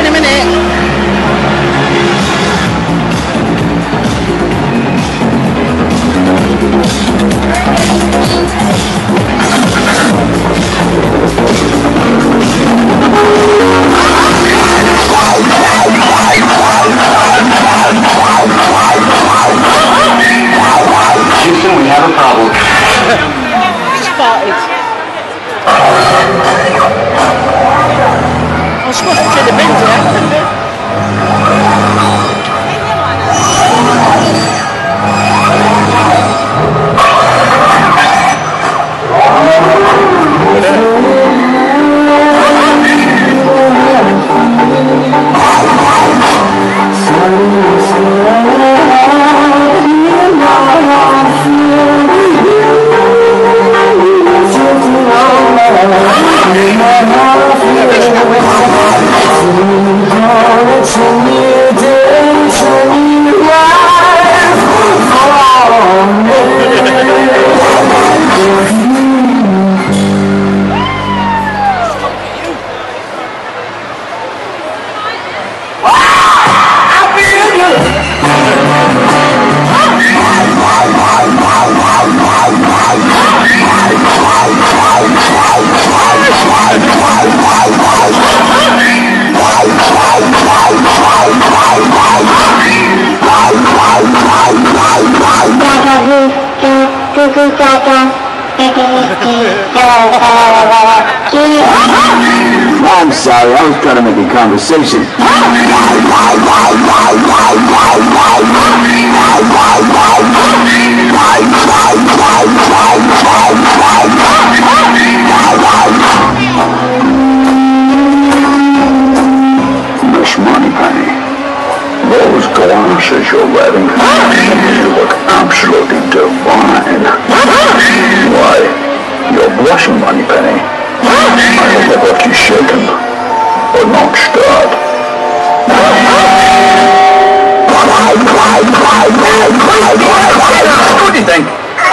in a minute. Houston, we have a problem. Spotted. I'm supposed to take the bins here. I'm sorry, I was trying to make a conversation. Miss Moneypenny, those glasses you're wearing, you look absolutely divine. Why, you're blushing, Moneypenny. I hope that left you shaken, but not stirred. What do you think?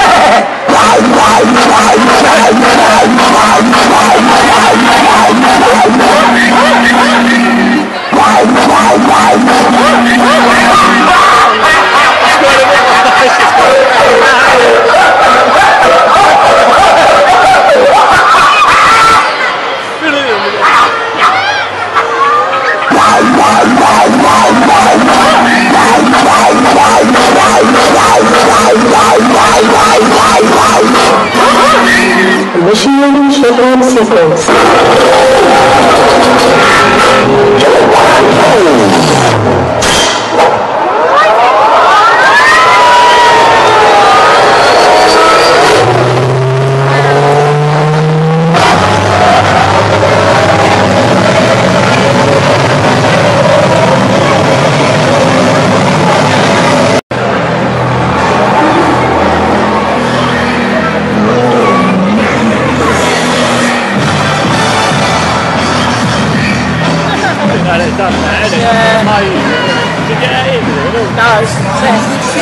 Initiating shutdown sequence. It doesn't matter. Yeah. To get in. No,